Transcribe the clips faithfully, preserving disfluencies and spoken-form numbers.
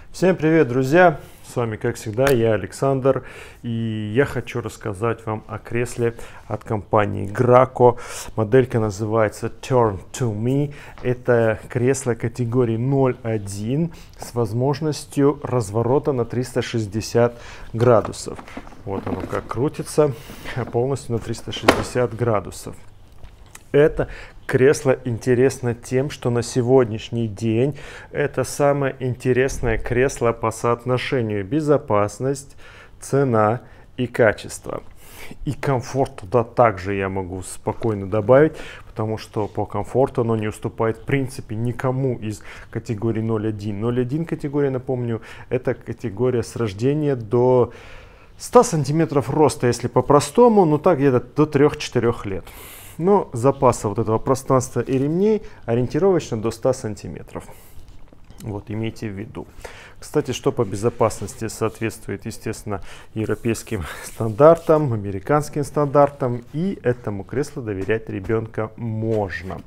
Всем привет, друзья! С вами, как всегда, я Александр, и я хочу рассказать вам о кресле от компании Graco. Моделька называется Turn to Me. Это кресло категории ноль один с возможностью разворота на триста шестьдесят градусов. Вот оно как крутится, полностью на триста шестьдесят градусов. Это кресло интересно тем, что на сегодняшний день это самое интересное кресло по соотношению безопасность, цена и качество. И комфорт туда также я могу спокойно добавить, потому что по комфорту оно не уступает в принципе никому из категории ноль один. ноль один категория, напомню, это категория с рождения до ста сантиметров роста, если по-простому, но так где-то до трёх-четырёх лет. Но запаса вот этого пространства и ремней ориентировочно до ста сантиметров. Вот, имейте в виду. Кстати, что по безопасности соответствует, естественно, европейским стандартам, американским стандартам. И этому креслу доверять ребенка можно.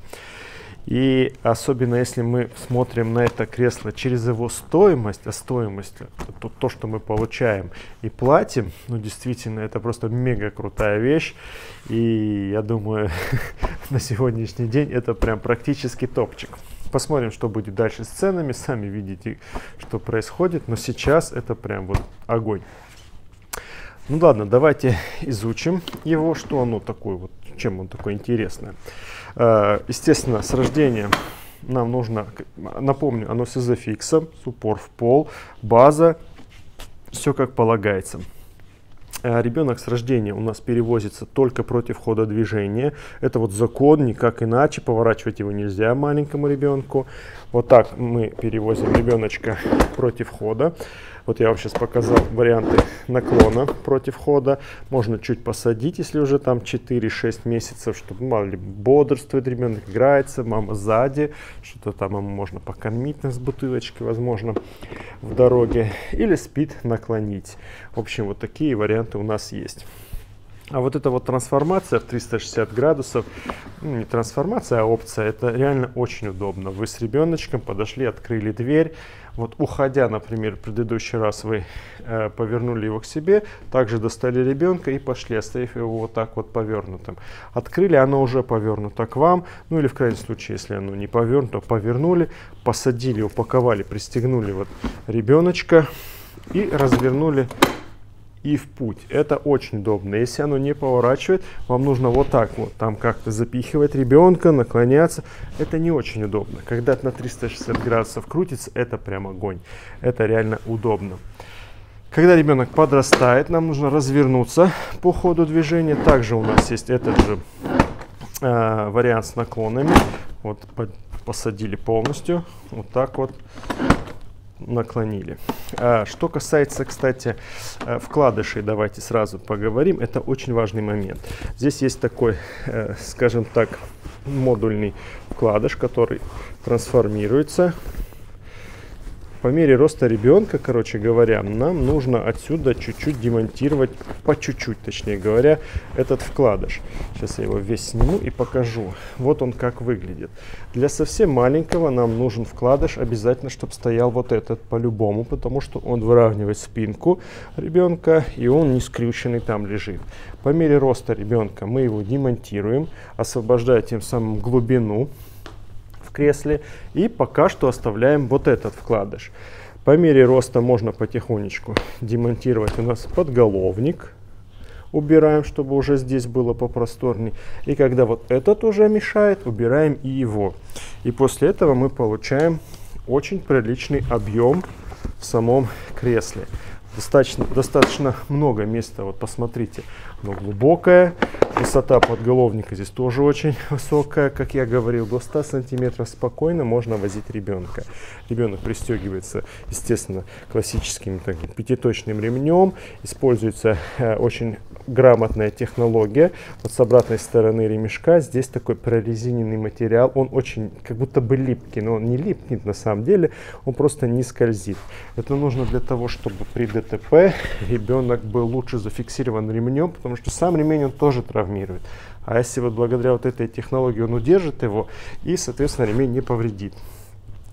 И особенно если мы смотрим на это кресло через его стоимость, а стоимость то, то, что мы получаем и платим, ну действительно это просто мега крутая вещь. И я думаю, на сегодняшний день это прям практически топчик. Посмотрим, что будет дальше с ценами, сами видите, что происходит, но сейчас это прям вот огонь. Ну ладно, давайте изучим его, что оно такое, вот, чем он такое интересное. Естественно, с рождения нам нужно, напомню, оно с изофиксом, упор в пол, база, все как полагается. Ребенок с рождения у нас перевозится только против хода движения. Это вот закон, никак иначе. Поворачивать его нельзя маленькому ребенку. Вот так мы перевозим ребеночка против хода. Вот я вам сейчас показал варианты наклона против хода. Можно чуть посадить, если уже там четыре-шесть месяцев, чтобы мало ли бодрствует ребенок, играется, мама сзади, что-то там ему можно покормить с бутылочкой, возможно, в дороге. Или спит, наклонить. В общем, вот такие варианты у нас есть. А вот эта вот трансформация в триста шестьдесят градусов, ну, не трансформация, а опция, это реально очень удобно. Вы с ребеночком подошли, открыли дверь. Вот уходя, например, в предыдущий раз вы э, повернули его к себе, также достали ребенка и пошли, оставив его вот так вот повернутым. Открыли, оно уже повернуто к вам, ну или в крайнем случае, если оно не повернуто, повернули, посадили, упаковали, пристегнули вот ребеночка и развернули. И в путь. Это очень удобно. Если оно не поворачивает, вам нужно вот так вот там как-то запихивать ребенка, наклоняться. Это не очень удобно. Когда это на триста шестьдесят градусов крутится, это прям огонь. Это реально удобно. Когда ребенок подрастает, нам нужно развернуться по ходу движения. Также у нас есть этот же э, вариант с наклонами. Вот посадили полностью. Вот так вот. Наклонили. А, что касается, кстати, вкладышей, давайте сразу поговорим. Это очень важный момент. Здесь есть такой, э, скажем так, модульный вкладыш, который трансформируется. По мере роста ребенка, короче говоря, нам нужно отсюда чуть-чуть демонтировать, по чуть-чуть, точнее говоря, этот вкладыш. Сейчас я его весь сниму и покажу. Вот он как выглядит. Для совсем маленького нам нужен вкладыш обязательно, чтобы стоял вот этот по-любому, потому что он выравнивает спинку ребенка, и он не скрюченный там лежит. По мере роста ребенка мы его демонтируем, освобождая тем самым глубину кресле, и пока что оставляем вот этот вкладыш. По мере роста можно потихонечку демонтировать у нас подголовник, убираем, чтобы уже здесь было попросторней, и когда вот этот уже мешает, убираем и его, и после этого мы получаем очень приличный объем в самом кресле. Достаточно, достаточно много места, вот посмотрите, оно глубокое, высота подголовника здесь тоже очень высокая, как я говорил, до ста сантиметров спокойно можно возить ребенка. Ребенок пристегивается, естественно, классическим так, пятиточным ремнем, используется э, очень грамотная технология. Вот с обратной стороны ремешка здесь такой прорезиненный материал, он очень как будто бы липкий, но он не липнет на самом деле, он просто не скользит. Это нужно для того, чтобы при ДТП ребенок был лучше зафиксирован ремнем, потому что сам ремень он тоже травмирует. А если вот благодаря вот этой технологии он удержит его и, соответственно, ремень не повредит.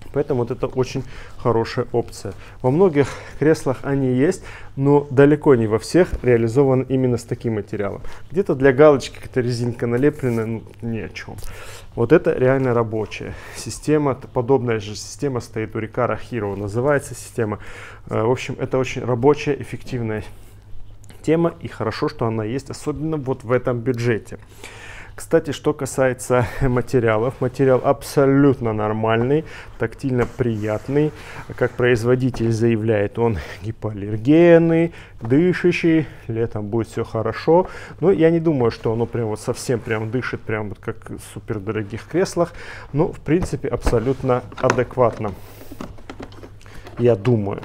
Поэтому вот это очень хорошая опция. Во многих креслах они есть, но далеко не во всех реализован именно с таким материалом. Где-то для галочки какая-то резинка налеплена, ну, ни о чем. Вот это реально рабочая система. Подобная же система стоит у Recaro Hero, называется система. В общем, это очень рабочая, эффективная тема, и хорошо, что она есть, особенно вот в этом бюджете. Кстати, что касается материалов, материал абсолютно нормальный, тактильно приятный. Как производитель заявляет, он гипоаллергенный, дышащий, летом будет все хорошо. Но я не думаю, что оно прям вот совсем прям дышит, прям вот как в супердорогих креслах. Но в принципе абсолютно адекватно, я думаю.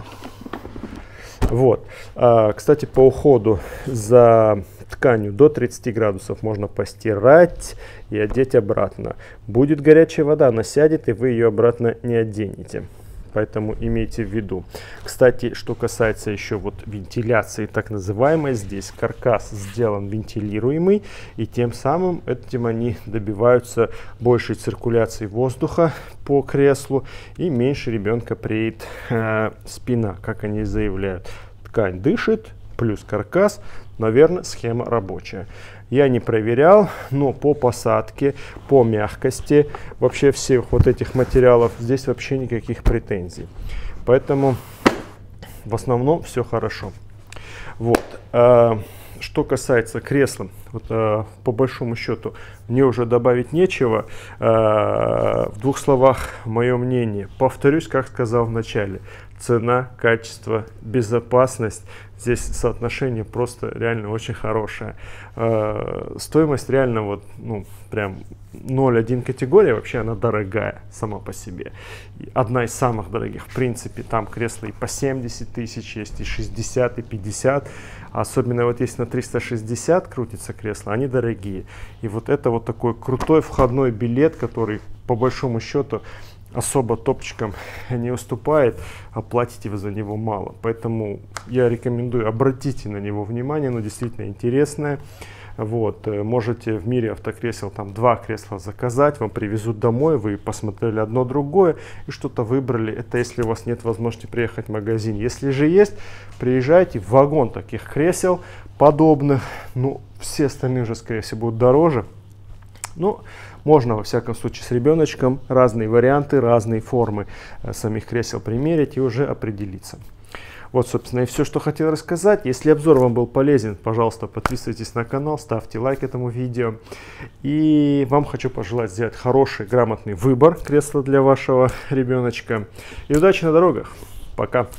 Вот. А, кстати, по уходу за тканью до тридцати градусов можно постирать и одеть обратно. Будет горячая вода, она сядет, и вы ее обратно не оденете. Поэтому имейте в виду. Кстати, что касается еще вот вентиляции, так называемой, здесь каркас сделан вентилируемый, и тем самым этим они добиваются большей циркуляции воздуха по креслу, и меньше ребенка преет э, спина, как они заявляют. Ткань дышит, плюс каркас, наверное, схема рабочая. Я не проверял, но по посадке, по мягкости, вообще всех вот этих материалов здесь вообще никаких претензий. Поэтому в основном все хорошо. Вот. А, что касается кресла, вот, а, по большому счету мне уже добавить нечего. А, в двух словах мое мнение. Повторюсь, как сказал в начале. Цена, качество, безопасность. Здесь соотношение просто реально очень хорошее. Э, стоимость реально вот, ну, прям ноль один категория, вообще она дорогая сама по себе. И одна из самых дорогих. В принципе, там кресла и по семьдесят тысяч есть, и шестьдесят, и пятьдесят. Особенно вот если на триста шестьдесят крутится кресло, они дорогие. И вот это вот такой крутой входной билет, который по большому счету особо топчиком не уступает, а платите вы за него мало. Поэтому я рекомендую, обратите на него внимание, оно действительно интересное. Вот, можете в мире автокресел там два кресла заказать, вам привезут домой, вы посмотрели одно другое и что-то выбрали. Это если у вас нет возможности приехать в магазин. Если же есть, приезжайте в вагон таких кресел подобных. Ну, все остальные уже, скорее всего, будут дороже. Ну, можно, во всяком случае, с ребеночком разные варианты, разные формы э, самих кресел примерить и уже определиться. Вот, собственно, и все, что хотел рассказать. Если обзор вам был полезен, пожалуйста, подписывайтесь на канал, ставьте лайк этому видео. И вам хочу пожелать сделать хороший, грамотный выбор кресла для вашего ребеночка. И удачи на дорогах. Пока.